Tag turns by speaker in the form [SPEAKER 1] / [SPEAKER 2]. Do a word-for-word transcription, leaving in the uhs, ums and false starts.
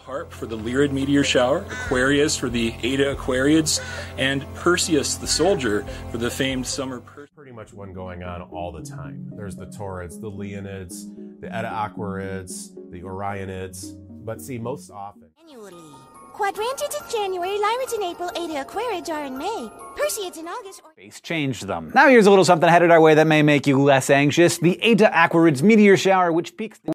[SPEAKER 1] Harp for the Lyrid meteor shower, Aquarius for the Eta Aquarids, and Perseus the Soldier for the famed summer Perseus.
[SPEAKER 2] Pretty much one going on all the time. There's the Taurids, the Leonids, the Eta Aquarids, the Orionids, but see, most often.
[SPEAKER 3] Annually. Quadrantids in January, Lyrids in April, Eta Aquarids are in May, Perseids in August, or...
[SPEAKER 4] Space changed them. Now here's a little something headed our way that may make you less anxious. The Eta Aquarids meteor shower, which peaks...